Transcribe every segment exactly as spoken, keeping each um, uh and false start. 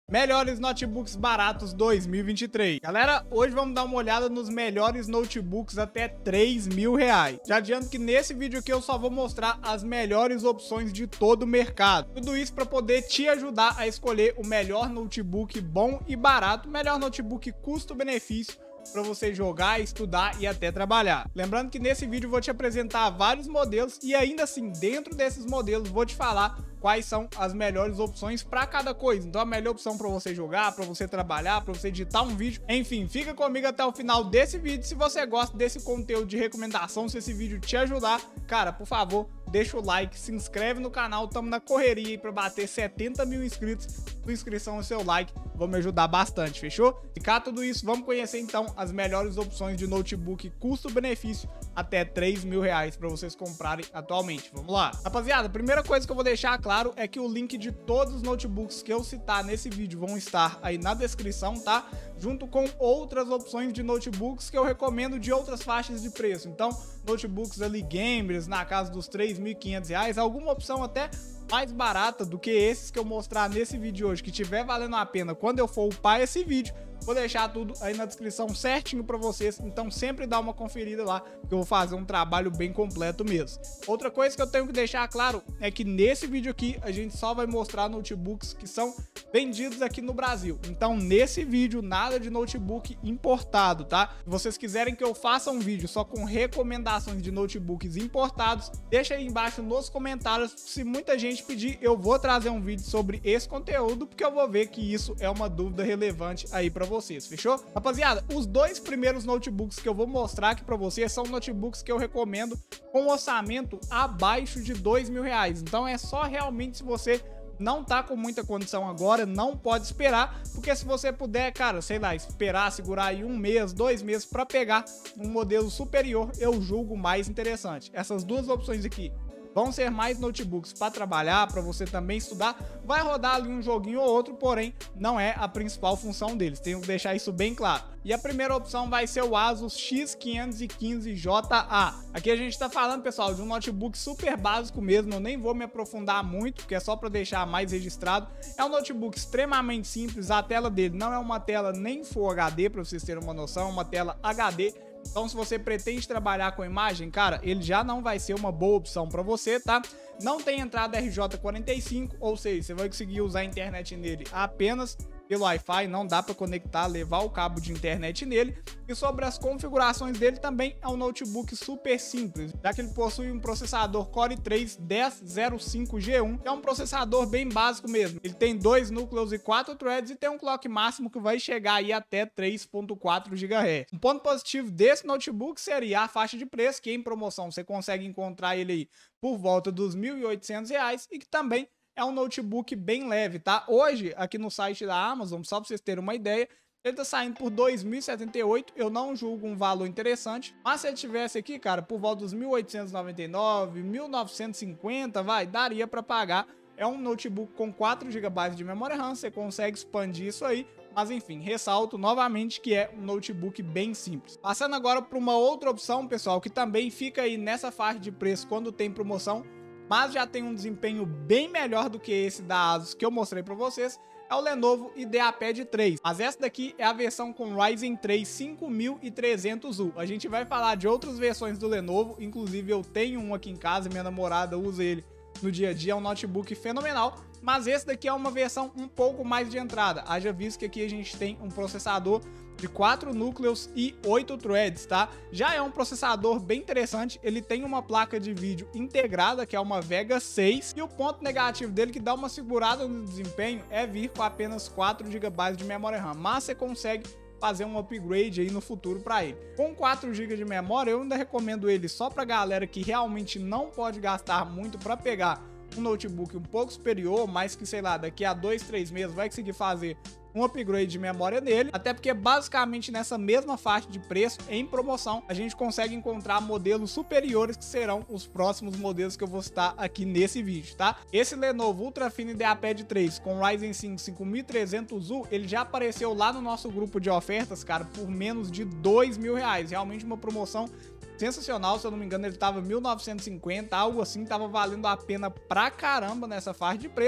Melhores notebooks baratos dois mil e vinte e três. Galera, hoje vamos dar uma olhada nos melhores notebooks até três mil reais. Já adianto que nesse vídeo aqui eu só vou mostrar as melhores opções de todo o mercado. Tudo isso para poder te ajudar a escolher o melhor notebook bom e barato, melhor notebook custo-benefício para você jogar, estudar e até trabalhar. Lembrando que nesse vídeo eu vou te apresentar vários modelos e ainda assim, dentro desses modelos, vou te falar quais são as melhores opções para cada coisa. Então a melhor opção para você jogar, para você trabalhar, para você editar um vídeo, enfim, fica comigo até o final desse vídeo. Se você gosta desse conteúdo de recomendação, se esse vídeo te ajudar, cara, por favor, deixa o like, se inscreve no canal, estamos na correria aí para bater setenta mil inscritos. Sua inscrição e seu like vão me ajudar bastante, fechou? E cá tudo isso, vamos conhecer então as melhores opções de notebook custo-benefício até três mil reais para vocês comprarem atualmente. Vamos lá. Rapaziada, a primeira coisa que eu vou deixar claro é que o link de todos os notebooks que eu citar nesse vídeo vão estar aí na descrição, tá? Junto com outras opções de notebooks que eu recomendo de outras faixas de preço. Então, notebooks ali gamers na casa dos três mil e quinhentos reais, alguma opção até mais barata do que esses que eu mostrar nesse vídeo hoje, que tiver valendo a pena quando eu for upar esse vídeo. Vou deixar tudo aí na descrição certinho para vocês, então sempre dá uma conferida lá, que eu vou fazer um trabalho bem completo mesmo. Outra coisa que eu tenho que deixar claro é que nesse vídeo aqui a gente só vai mostrar notebooks que são vendidos aqui no Brasil. Então nesse vídeo nada de notebook importado, tá? Se vocês quiserem que eu faça um vídeo só com recomendações de notebooks importados, deixa aí embaixo nos comentários. Se muita gente pedir, eu vou trazer um vídeo sobre esse conteúdo, porque eu vou ver que isso é uma dúvida relevante aí para vocês, fechou? Rapaziada, os dois primeiros notebooks que eu vou mostrar aqui para vocês são notebooks que eu recomendo com orçamento abaixo de dois mil reais. Então é só realmente se você não tá com muita condição agora, não pode esperar, porque se você puder, cara, sei lá, esperar, segurar aí um mês, dois meses para pegar um modelo superior, eu julgo mais interessante. Essas duas opções aqui vão ser mais notebooks para trabalhar, para você também estudar. Vai rodar ali um joguinho ou outro, porém não é a principal função deles. Tenho que deixar isso bem claro. E a primeira opção vai ser o Asus X quinhentos e quinze J A. Aqui a gente está falando, pessoal, de um notebook super básico mesmo. Eu nem vou me aprofundar muito, porque é só para deixar mais registrado. É um notebook extremamente simples. A tela dele não é uma tela nem Full H D, para vocês terem uma noção, é uma tela H D. Então, se você pretende trabalhar com imagem, cara, ele já não vai ser uma boa opção para você, tá? Não tem entrada R J quarenta e cinco, ou seja, você vai conseguir usar a internet nele apenas pelo Wi-Fi, não dá para conectar, levar o cabo de internet nele. E sobre as configurações dele, também é um notebook super simples, já que ele possui um processador Core i três dez zero cinco G um, que é um processador bem básico mesmo. Ele tem dois núcleos e quatro threads e tem um clock máximo que vai chegar aí até três ponto quatro gigahertz. Um ponto positivo desse notebook seria a faixa de preço, que em promoção você consegue encontrar ele aí por volta dos mil e oitocentos reais, e que também é um notebook bem leve, tá? Hoje, aqui no site da Amazon, só para vocês terem uma ideia, ele tá saindo por dois mil e setenta e oito reais. Eu não julgo um valor interessante, mas se ele tivesse aqui, cara, por volta dos mil oitocentos e noventa e nove, mil novecentos e cinquenta, vai, daria para pagar. É um notebook com quatro gigabytes de memória RAM, você consegue expandir isso aí. Mas enfim, ressalto novamente que é um notebook bem simples. Passando agora para uma outra opção, pessoal, que também fica aí nessa faixa de preço quando tem promoção, mas já tem um desempenho bem melhor do que esse da Asus que eu mostrei para vocês, é o Lenovo IdeaPad três. Mas essa daqui é a versão com Ryzen três cinco mil e trezentos U. A gente vai falar de outras versões do Lenovo, inclusive eu tenho um aqui em casa, minha namorada usa ele no dia a dia, é um notebook fenomenal, mas esse daqui é uma versão um pouco mais de entrada. Haja visto que aqui a gente tem um processador de quatro núcleos e oito threads, tá? Já é um processador bem interessante, ele tem uma placa de vídeo integrada, que é uma Vega seis, e o ponto negativo dele, que dá uma segurada no desempenho, é vir com apenas quatro gigabytes de memória RAM, mas você consegue fazer um upgrade aí no futuro para ele. Com quatro gigas de memória, eu ainda recomendo ele só para galera que realmente não pode gastar muito para pegar um notebook um pouco superior, mas que, sei lá, daqui a dois, três meses vai conseguir fazer um upgrade de memória nele, até porque basicamente nessa mesma faixa de preço, em promoção, a gente consegue encontrar modelos superiores, que serão os próximos modelos que eu vou citar aqui nesse vídeo, tá? Esse Lenovo Ultrafine IdeaPad três com Ryzen cinco cinco mil e trezentos U, ele já apareceu lá no nosso grupo de ofertas, cara, por menos de dois mil reais, realmente uma promoção sensacional. Se eu não me engano, ele tava mil novecentos e cinquenta, algo assim, tava valendo a pena pra caramba nessa faixa de preço.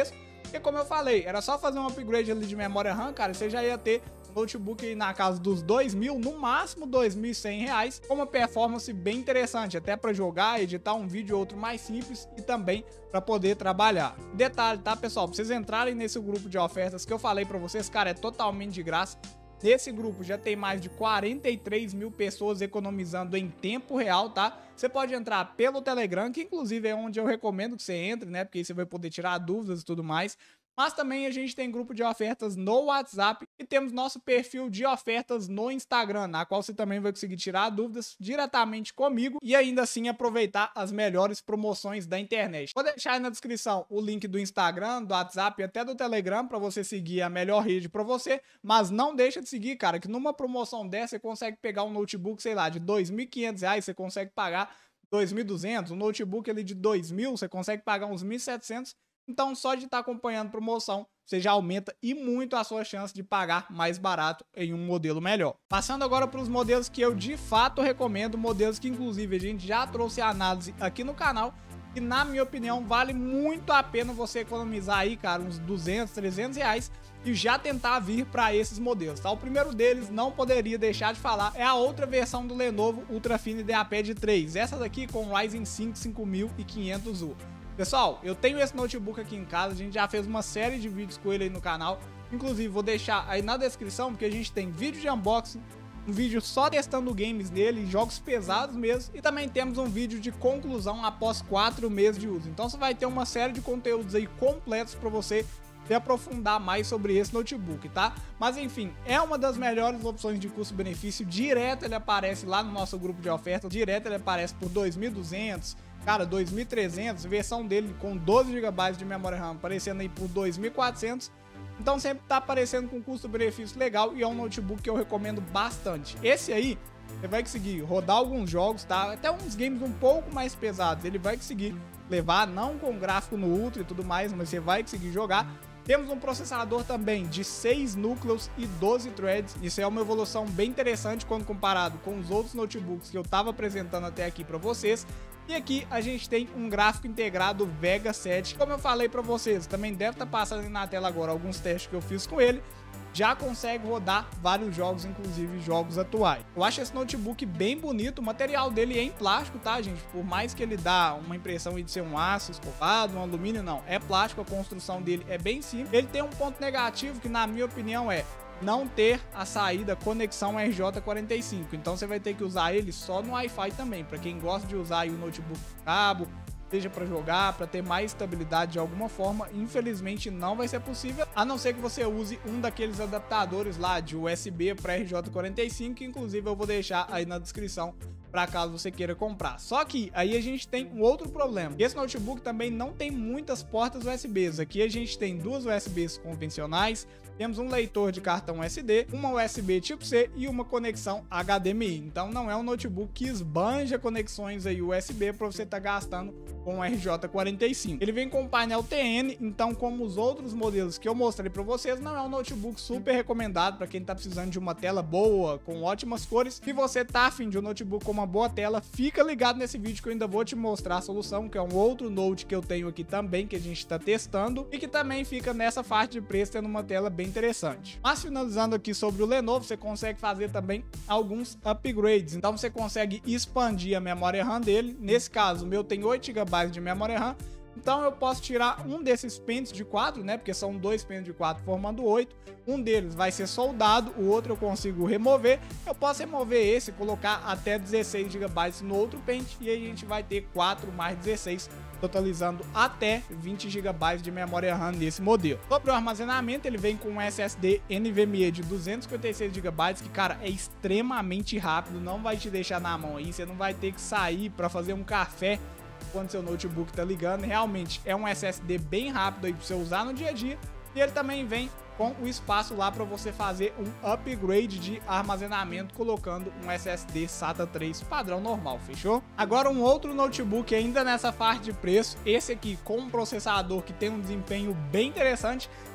E como eu falei, era só fazer um upgrade ali de memória RAM, cara, você já ia ter notebook aí na casa dos dois mil, no máximo dois mil e cem reais, com uma performance bem interessante, até para jogar, editar um vídeo ou outro mais simples e também para poder trabalhar. Detalhe, tá, pessoal? Pra vocês entrarem nesse grupo de ofertas que eu falei para vocês, cara, é totalmente de graça. Nesse grupo já tem mais de quarenta e três mil pessoas economizando em tempo real, tá? Você pode entrar pelo Telegram, que inclusive é onde eu recomendo que você entre, né? Porque aí você vai poder tirar dúvidas e tudo mais. Mas também a gente tem grupo de ofertas no WhatsApp e temos nosso perfil de ofertas no Instagram, na qual você também vai conseguir tirar dúvidas diretamente comigo e ainda assim aproveitar as melhores promoções da internet. Vou deixar aí na descrição o link do Instagram, do WhatsApp e até do Telegram para você seguir a melhor rede para você, mas não deixa de seguir, cara, que numa promoção dessa você consegue pegar um notebook, sei lá, de dois mil e quinhentos reais, você consegue pagar dois mil e duzentos, um notebook ali de dois mil, você consegue pagar uns mil e setecentos. Então, só de estar acompanhando promoção, você já aumenta e muito a sua chance de pagar mais barato em um modelo melhor. Passando agora para os modelos que eu de fato recomendo, modelos que inclusive a gente já trouxe a análise aqui no canal, e na minha opinião vale muito a pena você economizar aí, cara, uns duzentos, trezentos reais e já tentar vir para esses modelos, tá? O primeiro deles, não poderia deixar de falar, é a outra versão do Lenovo Ultrafine IdeaPad três, essa daqui com Ryzen cinco cinco mil e quinhentos U. Pessoal, eu tenho esse notebook aqui em casa, a gente já fez uma série de vídeos com ele aí no canal, inclusive vou deixar aí na descrição, porque a gente tem vídeo de unboxing, um vídeo só testando games nele, jogos pesados mesmo, e também temos um vídeo de conclusão após quatro meses de uso. Então você vai ter uma série de conteúdos aí completos para você se aprofundar mais sobre esse notebook, tá? Mas enfim, é uma das melhores opções de custo-benefício, direto ele aparece lá no nosso grupo de ofertas, direto ele aparece por dois mil e duzentos, cara, dois mil e trezentos, versão dele com doze gigabytes de memória RAM aparecendo aí por dois mil e quatrocentos. Então sempre tá aparecendo com custo-benefício legal e é um notebook que eu recomendo bastante. Esse aí, você vai conseguir rodar alguns jogos, tá? Até uns games um pouco mais pesados, ele vai conseguir levar, não com gráfico no Ultra e tudo mais, mas você vai conseguir jogar. Temos um processador também de seis núcleos e doze threads. Isso é uma evolução bem interessante quando comparado com os outros notebooks que eu estava apresentando até aqui para vocês. E aqui a gente tem um gráfico integrado Vega sete. Como eu falei para vocês, também deve estar passando na tela agora alguns testes que eu fiz com ele. Já consegue rodar vários jogos, inclusive jogos atuais. Eu acho esse notebook bem bonito, o material dele é em plástico, tá, gente? Por mais que ele dá uma impressão de ser um aço escovado, um alumínio, não. É plástico, a construção dele é bem simples. Ele tem um ponto negativo que, na minha opinião, é não ter a saída conexão R J quarenta e cinco. Então você vai ter que usar ele só no Wi-Fi também. Para quem gosta de usar aí o notebook com cabo, seja para jogar, para ter mais estabilidade de alguma forma, infelizmente não vai ser possível, a não ser que você use um daqueles adaptadores lá de U S B para R J quarenta e cinco, que inclusive eu vou deixar aí na descrição para caso você queira comprar. Só que aí a gente tem um outro problema. Esse notebook também não tem muitas portas U S Bs. Aqui a gente tem duas U S Bs convencionais, temos um leitor de cartão U S D, uma U S B tipo C e uma conexão H D M I. Então não é um notebook que esbanja conexões aí U S B para você estar tá gastando com R J quarenta e cinco. Ele vem com painel T N, então como os outros modelos que eu mostrei para vocês, não é um notebook super recomendado para quem tá precisando de uma tela boa, com ótimas cores. Se você tá afim de um notebook com uma boa tela, fica ligado nesse vídeo que eu ainda vou te mostrar a solução, que é um outro Note que eu tenho aqui também, que a gente tá testando e que também fica nessa faixa de preço, tendo uma tela bem interessante. Mas finalizando aqui sobre o Lenovo, você consegue fazer também alguns upgrades. Então você consegue expandir a memória RAM dele. Nesse caso, o meu tem oito gigabytes de memória RAM, então eu posso tirar um desses pentes de quatro, né, porque são dois pentes de quatro formando oito, um deles vai ser soldado, o outro eu consigo remover, eu posso remover esse, colocar até dezesseis gigabytes no outro pente, e aí a gente vai ter quatro mais dezesseis, totalizando até vinte gigabytes de memória RAM nesse modelo. Sobre o armazenamento, ele vem com um S S D NVMe de duzentos e cinquenta e seis gigabytes, que, cara, é extremamente rápido, não vai te deixar na mão aí, você não vai ter que sair para fazer um café quando seu notebook tá ligando. Realmente é um S S D bem rápido aí para você usar no dia a dia, e ele também vem com o espaço lá para você fazer um upgrade de armazenamento colocando um S S D SATA três padrão normal, fechou? Agora um outro notebook ainda nessa faixa de preço, esse aqui com um processador que tem um desempenho bem interessante,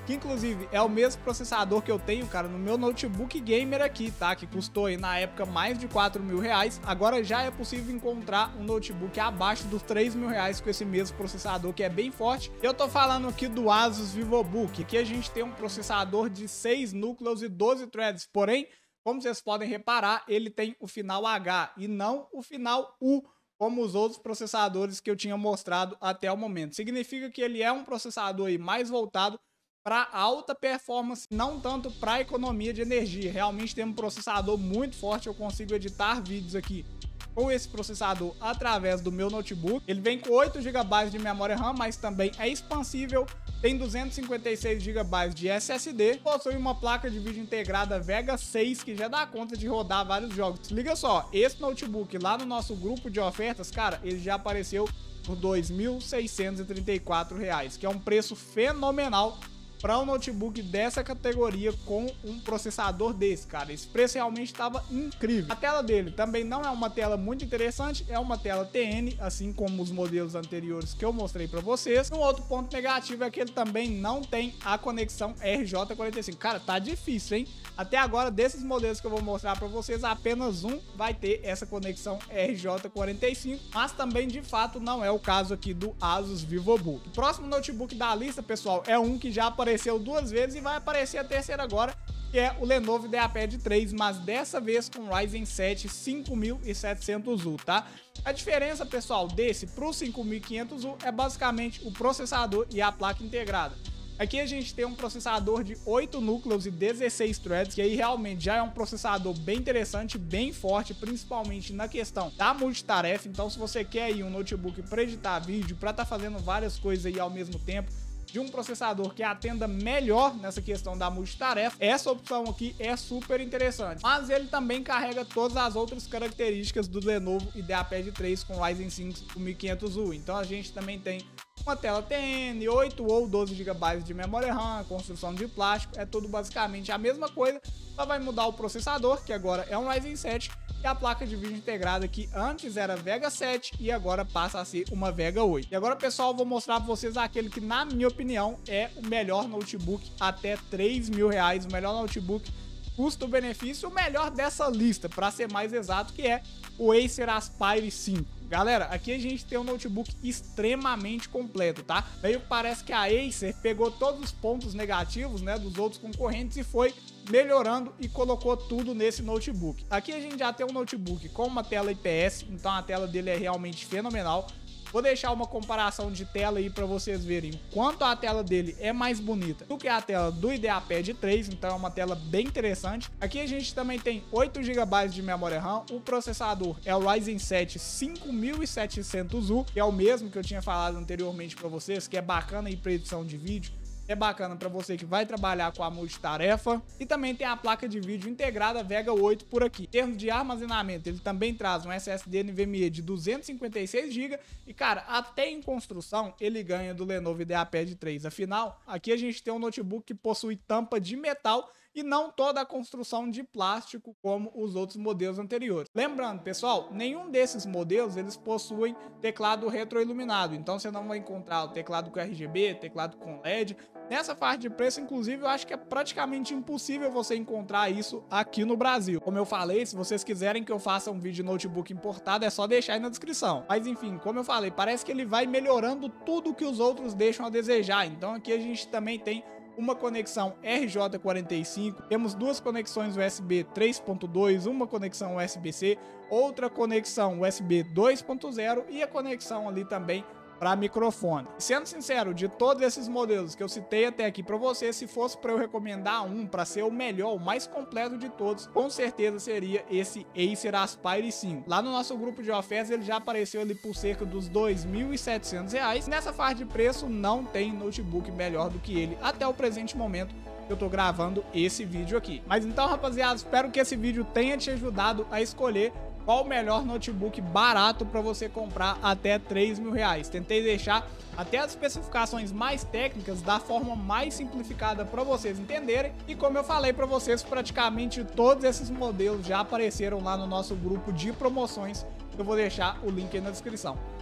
que inclusive é o mesmo processador que eu tenho, cara, no meu notebook gamer aqui, tá? Que custou aí na época mais de quatro mil reais. Agora já é possível encontrar um notebook abaixo dos três mil reais com esse mesmo processador, que é bem forte. Eu tô falando aqui do Asus VivoBook. Aqui a gente tem um processador de seis núcleos e doze threads, porém, como vocês podem reparar, ele tem o final H e não o final U, como os outros processadores que eu tinha mostrado até o momento. Significa que ele é um processador aí mais voltado para alta performance, não tanto para economia de energia. Realmente tem um processador muito forte, eu consigo editar vídeos aqui com esse processador através do meu notebook. Ele vem com oito gigabytes de memória RAM, mas também é expansível, tem duzentos e cinquenta e seis gigabytes de S S D, possui uma placa de vídeo integrada Vega seis, que já dá conta de rodar vários jogos. Liga só, esse notebook lá no nosso grupo de ofertas, cara, ele já apareceu por dois mil seiscentos e trinta e quatro reais, que é um preço fenomenal para um notebook dessa categoria com um processador desse, cara. Esse preço realmente estava incrível. A tela dele também não é uma tela muito interessante, é uma tela T N, assim como os modelos anteriores que eu mostrei para vocês. Um outro ponto negativo é que ele também não tem a conexão R J quarenta e cinco. Cara, tá difícil, hein? Até agora, desses modelos que eu vou mostrar para vocês, apenas um vai ter essa conexão R J quarenta e cinco, mas também, de fato, não é o caso aqui do Asus VivoBook. O próximo notebook da lista, pessoal, é um que já apareceu apareceu duas vezes e vai aparecer a terceira agora, que é o Lenovo IdeaPad três, mas dessa vez com Ryzen sete cinco mil e setecentos U, tá? A diferença, pessoal, desse pro cinco mil e quinhentos U é basicamente o processador e a placa integrada. Aqui a gente tem um processador de oito núcleos e dezesseis threads, que aí realmente já é um processador bem interessante, bem forte, principalmente na questão da multitarefa. Então, se você quer aí um notebook para editar vídeo, para estar tá fazendo várias coisas aí ao mesmo tempo, de um processador que atenda melhor nessa questão da multitarefa, essa opção aqui é super interessante. Mas ele também carrega todas as outras características do Lenovo IdeaPad três com Ryzen cinco mil e quinhentos U. Então a gente também tem uma tela T N, oito ou doze gigabytes de memória RAM, construção de plástico, é tudo basicamente a mesma coisa, só vai mudar o processador, que agora é um Ryzen sete, e a placa de vídeo integrada, que antes era Vega sete e agora passa a ser uma Vega oito. E agora, pessoal, eu vou mostrar para vocês aquele que, na minha opinião, é o melhor notebook até três mil reais, o melhor notebook custo-benefício, o melhor dessa lista, para ser mais exato, que é o Acer Aspire cinco. Galera, aqui a gente tem um notebook extremamente completo, tá? Meio que parece que a Acer pegou todos os pontos negativos, né, dos outros concorrentes e foi melhorando e colocou tudo nesse notebook. Aqui a gente já tem um notebook com uma tela I P S, então a tela dele é realmente fenomenal. Vou deixar uma comparação de tela aí para vocês verem o quanto a tela dele é mais bonita do que a tela do IdeaPad três, então é uma tela bem interessante. Aqui a gente também tem oito gigabytes de memória RAM, o processador é o Ryzen sete cinco mil e setecentos U, que é o mesmo que eu tinha falado anteriormente para vocês, que é bacana aí para edição de vídeo. É bacana para você que vai trabalhar com a multitarefa. E também tem a placa de vídeo integrada Vega oito por aqui. Em termos de armazenamento, ele também traz um S S D NVMe de duzentos e cinquenta e seis gigas. E, cara, até em construção, ele ganha do Lenovo IdeaPad três. Afinal, aqui a gente tem um notebook que possui tampa de metal e não toda a construção de plástico como os outros modelos anteriores. Lembrando, pessoal, nenhum desses modelos eles possuem teclado retroiluminado, então você não vai encontrar o teclado com R G B, teclado com L E D. Nessa faixa de preço, inclusive, eu acho que é praticamente impossível você encontrar isso aqui no Brasil. Como eu falei, se vocês quiserem que eu faça um vídeo de notebook importado, é só deixar aí na descrição. Mas enfim, como eu falei, parece que ele vai melhorando tudo que os outros deixam a desejar. Então aqui a gente também tem uma conexão R J quarenta e cinco, temos duas conexões U S B três ponto dois, uma conexão U S B C, outra conexão U S B dois ponto zero e a conexão ali também para microfone. Sendo sincero, de todos esses modelos que eu citei até aqui para você, se fosse para eu recomendar um para ser o melhor, o mais completo de todos, com certeza seria esse Acer Aspire cinco. Lá no nosso grupo de ofertas ele já apareceu ali por cerca dos dois mil e setecentos reais. Nessa faixa de preço não tem notebook melhor do que ele até o presente momento que eu tô gravando esse vídeo aqui. Mas então, rapaziada, espero que esse vídeo tenha te ajudado a escolher qual o melhor notebook barato para você comprar até três mil reais. Tentei deixar até as especificações mais técnicas da forma mais simplificada para vocês entenderem. E como eu falei para vocês, praticamente todos esses modelos já apareceram lá no nosso grupo de promoções. Eu vou deixar o link aí na descrição.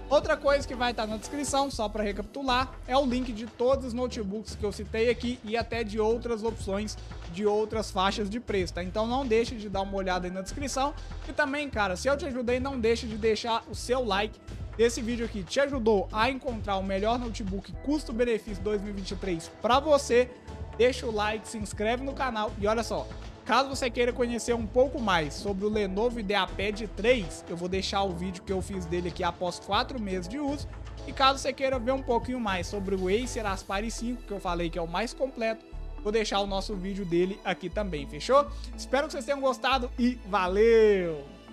Outra coisa que vai estar na descrição, só para recapitular, é o link de todos os notebooks que eu citei aqui e até de outras opções de outras faixas de preço, tá? Então não deixe de dar uma olhada aí na descrição. E também, cara, se eu te ajudei, não deixe de deixar o seu like. Esse vídeo aqui te ajudou a encontrar o melhor notebook custo-benefício dois mil e vinte e três para você. Deixa o like, se inscreve no canal e olha só, caso você queira conhecer um pouco mais sobre o Lenovo IdeaPad três, eu vou deixar o vídeo que eu fiz dele aqui após quatro meses de uso. E caso você queira ver um pouquinho mais sobre o Acer Aspire cinco, que eu falei que é o mais completo, vou deixar o nosso vídeo dele aqui também, fechou? Espero que vocês tenham gostado e valeu!